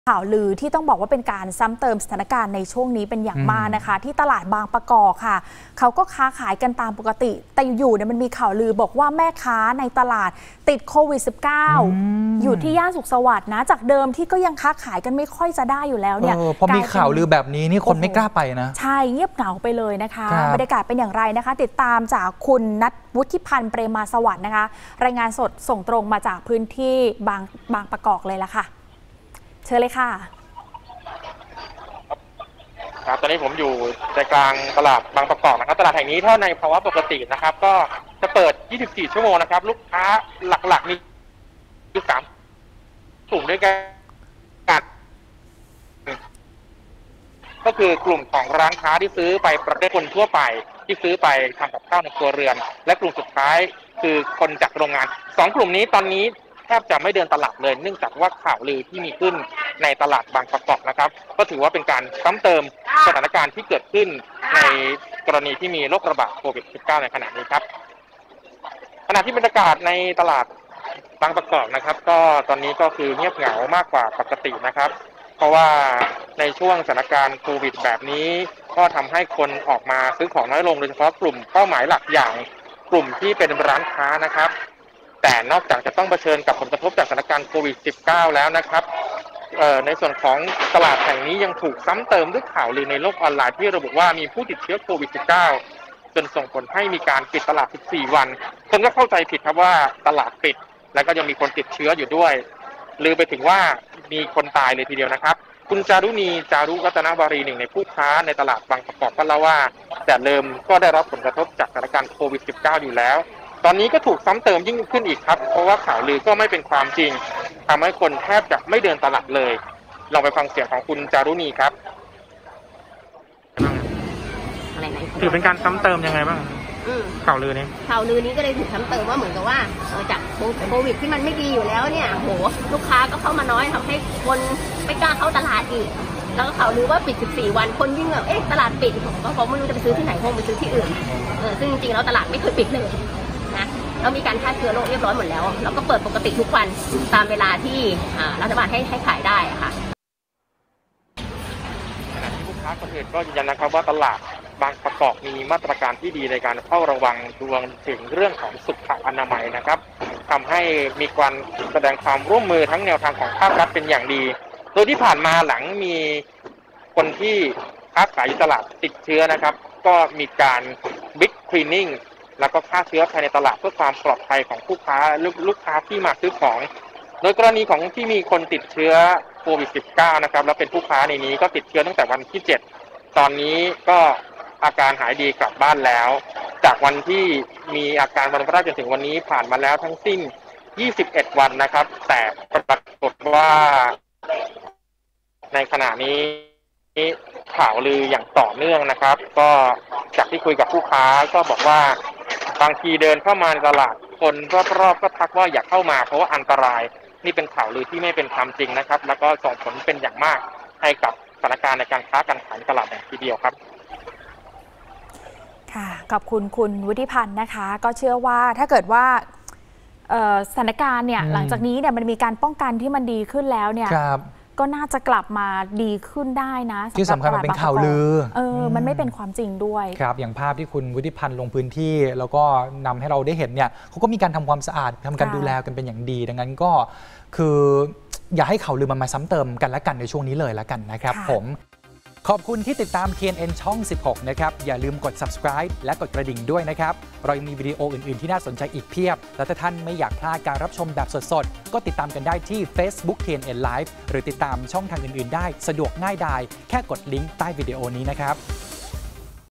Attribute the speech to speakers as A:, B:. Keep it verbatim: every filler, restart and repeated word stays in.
A: ข่าวลือที่ต้องบอกว่าเป็นการซ้ำเติมสถานการณ์ในช่วงนี้เป็นอย่างมากนะคะที่ตลาดบางประกอบค่ะเขาก็ค้าขายกันตามปกติแต่อยู่เนี่ยมันมีข่าวลือบอกว่าแม่ค้าในตลาดติดโควิด สิบเก้า อ, อยู่ที่ย่านสุขสวัสดิ์นะจากเดิมที่ก็ยังค้าขายกันไม่ค่อยจะได้อยู่แล้วเนี่ย
B: พอมีข่าวลือแบบนี้นี่คนไม่กล้าไปนะ
A: ใช่เงียบเหงาไปเลยนะคะบรรยากาศเป็นอย่างไรนะคะติดตามจากคุณณัฐวุฒิพันธ์เปรมาสวัสดิ์นะคะรายงานสดส่งตรงมาจากพื้นที่บางบางประกอบเลยละค่ะเชิญเลยค่ะ
C: ครับตอนนี้ผมอยู่ใจกลางตลาดบางประกอบนะครับตลาดแห่งนี้ถ้าในภาวะปกตินะครับก็จะเปิดยี่สิบสี่ชั่วโมงนะครับลูกค้าหลักๆมีอยู่สามกลุ่มด้วยกันก็คือกลุ่มของร้านค้าที่ซื้อไปประเภทคนทั่วไปที่ซื้อไปทำกับข้าวในครัวเรือนและกลุ่มสุดท้ายคือคนจากโรงงานสองกลุ่มนี้ตอนนี้แทบจะไม่เดินตลาดเลยเนื่องจากว่าข่าวลือที่มีขึ้นในตลาดบางประกอบนะครับก็ถือว่าเป็นการซ้ำเติมสถานการณ์ที่เกิดขึ้นในกรณีที่มีโรคระบาดโควิด สิบเก้า ในขณะนี้ครับขณะที่บรรยากาศในตลาดบางประกอบนะครับก็ตอนนี้ก็คือเงียบเหงามากกว่าปกตินะครับเพราะว่าในช่วงสถานการณ์โควิดแบบนี้ก็ทำให้คนออกมาซื้อของน้อยลงโดยเฉพาะกลุ่มเป้าหมายหลักอย่างกลุ่มที่เป็นร้านค้านะครับแต่นอกจากจะต้องเผชิญกับผลกระทบจากสถานการณ์โควิด สิบเก้า แล้วนะครับในส่วนของตลาดแห่งนี้ยังถูกซ้ำเติมด้วยข่าวลือในโลกออนไลน์ที่ระบุว่ามีผู้ติดเชื้อโควิด สิบเก้า จนส่งผลให้มีการปิดตลาดสิบสี่วันคนก็เข้าใจผิดครับว่าตลาดปิดแล้วก็ยังมีคนติดเชื้ออยู่ด้วยลือไปถึงว่ามีคนตายเลยทีเดียวนะครับคุณจารุณีจารุรัตนวารีหนึ่งในผู้ค้าในตลาดบางประกอบก็เล่าว่าแต่เดิมก็ได้รับผลกระทบจากสถานการณ์โควิด สิบเก้า อยู่แล้วตอนนี้ก็ถูกซ้ำเติมยิ่งขึ้นอีกครับเพราะว่าข่าวลือก็ไม่เป็นความจริงทำให้คนแทบจะไม่เดินตลาดเลยลองไปฟังเสียงของคุณจารุณีครับถือเป็นการซ้ำเติมยังไงบ้างข่าวลือนี้
D: ข่าวลือนี้ก็เลยถูกซ้ำเติมว่าเหมือนกับว่าจากโควิดที่มันไม่ดีอยู่แล้วเนี่ยโหลูกค้าก็เข้ามาน้อยทำให้คนไม่กล้าเข้าตลาดอีกแล้วก็ข่าวลือว่าปิดสิบสี่วันคนยิ่งแบบเอ๊ะตลาดปิดก็คงไม่รู้จะไปซื้อที่ไหนคงไปซื้อที่อื่นเออซึ่งจริงๆแล้วตลาดไม่เคยปิดเลยนะเรามีการฆ่าเชื้อโรคเรียบร้อยหมดแล้วแล้วก็เปิดปกติทุกวันตามเวลาที่รัฐบาลให้ให้ขายได้ค่ะ
C: ขณะที่ลูกค้าคนอื่นก็ยืนยันนะครับว่าตลาดบางประกอบมีมาตรการที่ดีในการเฝ้าระวังรวมถึงเรื่องของสุขอนามัยนะครับทำให้มีการแสดงความร่วมมือทั้งแนวทางของภาครัฐเป็นอย่างดีโดยที่ผ่านมาหลังมีคนที่ค้าขายตลาดติดเชื้อนะครับก็มีการบิ๊กคลีนนิ่งแล้วก็ฆ่าเชื้อภายในตลาดเพื่อความปลอดภัยของผู้ค้าลูกค้าที่มาซื้อของโดยกรณีของที่มีคนติดเชื้อโควิด สิบเก้า นะครับแล้วเป็นผู้ค้าในนี้ก็ติดเชื้อตั้งแต่วันที่เจ็ดตอนนี้ก็อาการหายดีกลับบ้านแล้วจากวันที่มีอาการวันแรกจนถึงวันนี้ผ่านมาแล้วทั้งสิ้นยี่สิบเอ็ดวันนะครับแต่ปรากฏว่าในขณะนี้ข่าวลืออย่างต่อเนื่องนะครับก็จากที่คุยกับผู้ค้าก็บอกว่าบางทีเดินเข้ามาในตลาดคนรอบๆก็ทักว่าอย่าเข้ามาเพราะว่าอันตรายนี่เป็นข่าวลือที่ไม่เป็นความจริงนะครับแล้วก็ส่งผลเป็นอย่างมากให้กับสถานการณ์ในการค้าการขายตลาดอย่างทีเดียวครับ
A: ค่ะขอบคุณคุณวุฒิพันธ์นะคะก็เชื่อว่าถ้าเกิดว่าสถานการณ์เนี่ยหลังจากนี้เนี่ยมันมีการป้องกันที่มันดีขึ้นแล้วเนี่ยก็น่าจะกลับมาดีขึ้นได้นะ
B: ที่สำคัญมันเป็นข่าวลือ
A: เออมันไม่เป็นความจริงด้วย
B: ครับอย่างภาพที่คุณวุฒิพันธ์ลงพื้นที่แล้วก็นำให้เราได้เห็นเนี่ยเขาก็มีการทำความสะอาดทำการดูแลกันเป็นอย่างดีดังนั้นก็คืออย่าให้ข่าวลือมันมาซ้ำเติมกันและกันในช่วงนี้เลยละกันนะครับผมขอบคุณที่ติดตาม ที เอ็น เอ็น ช่องสิบหกนะครับอย่าลืมกด ซับสไครบ์ และกดกระดิ่งด้วยนะครับเรายังมีวิดีโออื่นๆที่น่าสนใจอีกเพียบและถ้าท่านไม่อยากพลาดการรับชมแบบสดๆก็ติดตามกันได้ที่ Facebook ที เอ็น เอ็น Live หรือติดตามช่องทางอื่นๆได้สะดวกง่ายดายแค่กดลิงก์ใต้วิดีโอนี้นะครับ